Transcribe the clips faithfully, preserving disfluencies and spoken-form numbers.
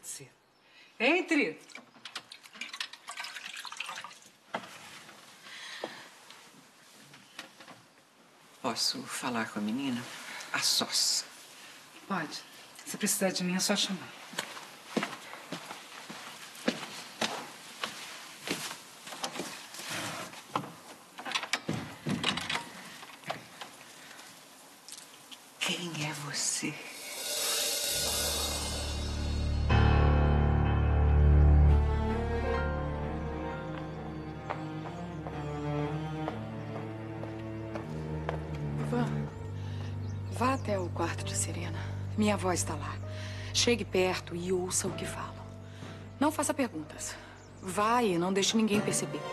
Pode ser. Entre! Posso falar com a menina? A sós. Pode. Se precisar de mim, é só chamar. Quem é você? Vá. Vá até o quarto de Serena. Minha avó está lá. Chegue perto e ouça o que falam. Não faça perguntas. Vá e não deixe ninguém perceber.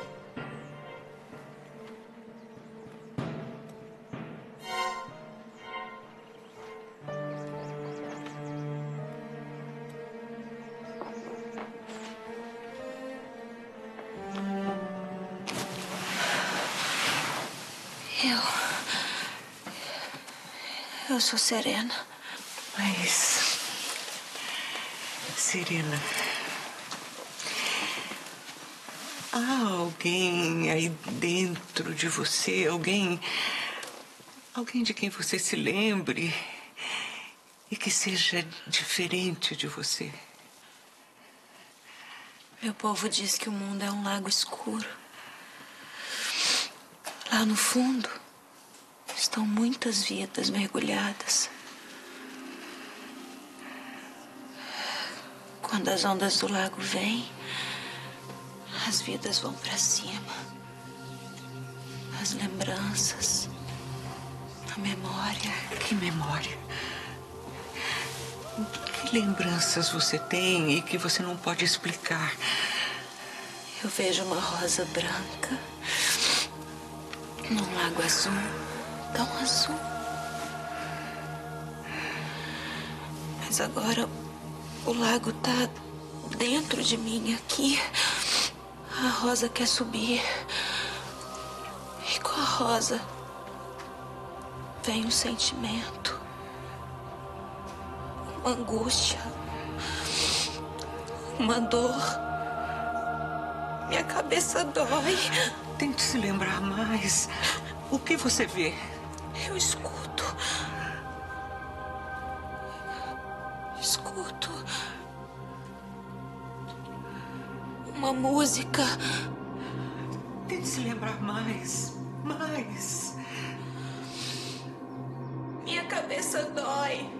Eu... Eu sou Serena. Mas... Serena... Há alguém aí dentro de você, alguém... Alguém de quem você se lembre e que seja diferente de você. Meu povo diz que o mundo é um lago escuro. Lá no fundo estão muitas vidas mergulhadas. Quando as ondas do lago vêm, as vidas vão para cima. As lembranças, a memória. Que memória? Que lembranças você tem e que você não pode explicar? Eu vejo uma rosa branca num lago azul, tão azul. Mas agora o lago tá dentro de mim aqui. A rosa quer subir. E com a rosa vem um sentimento, uma angústia, uma dor. Minha cabeça dói. Tente se lembrar mais. O que você vê? Eu escuto. Escuto. Uma música. Tente se lembrar mais. Mais. Minha cabeça dói.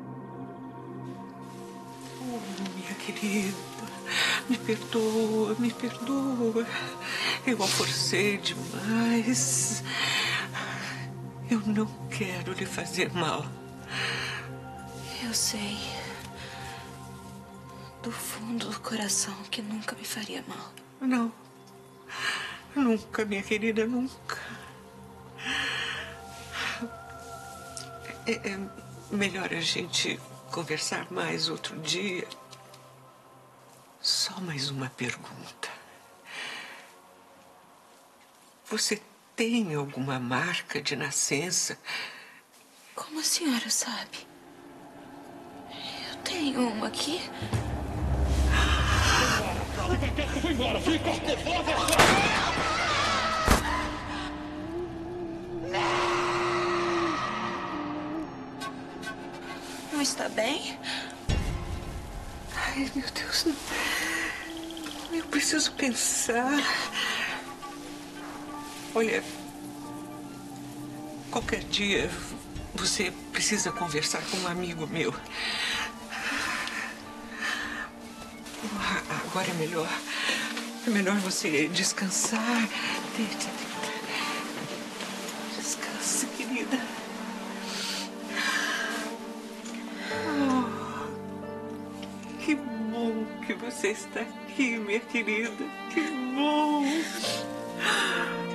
Oh, minha querida. Me perdoa, me perdoa. Eu a forcei demais. Eu não quero lhe fazer mal. Eu sei. Do fundo do coração que nunca me faria mal. Não. Nunca, minha querida, nunca. É, é melhor a gente conversar mais outro dia. Só mais uma pergunta. Você tem alguma marca de nascença? Como a senhora sabe? Eu tenho uma aqui. Vai embora, fica covarde! Não está bem? Ai, meu Deus, não. Eu preciso pensar. Olha, qualquer dia você precisa conversar com um amigo meu. Agora é melhor. É melhor você descansar. Deita, deita. Descansa, querida. Oh, que bom que você está aqui, minha querida. Que bom.